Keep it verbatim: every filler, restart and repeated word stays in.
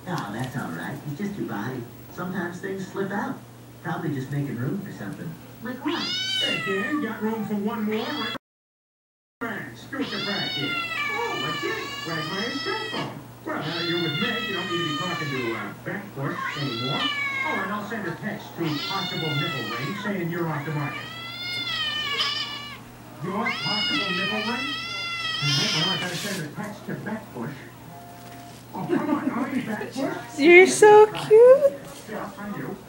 Oh, that's all right. It's just your body. Sometimes things slip out. Probably just making room for something. Like what? Hey, kid, got room for one more? Right back. Scoot your back here. Oh, what's it? Where's my cell phone? Well, now you're with Meg, you don't need to be talking to uh, Backbush anymore. Oh, and I'll send a text to possible nipple ring saying you're off the market. Your possible nipple ring? Mm-hmm. Well, I gotta send a text to Backbush. Oh, come on, I'll be Backbush. You're so cute. Yeah, I do.